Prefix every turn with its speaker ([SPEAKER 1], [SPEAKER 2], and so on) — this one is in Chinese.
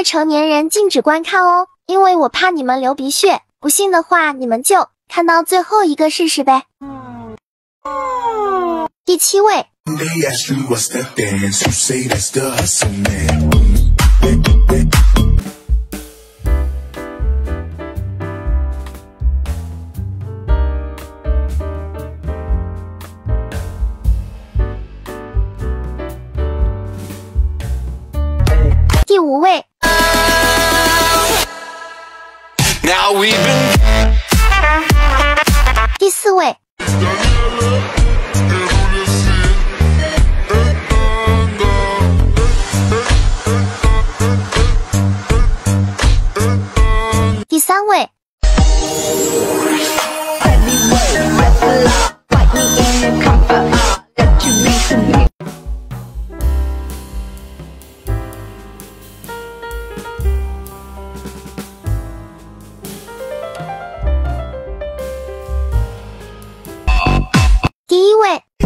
[SPEAKER 1] 成年人禁止观看哦，因为我怕你们流鼻血。不信的话，你们就看到最后一个试试呗。第7位。第5位。第4位。第3位。第1位。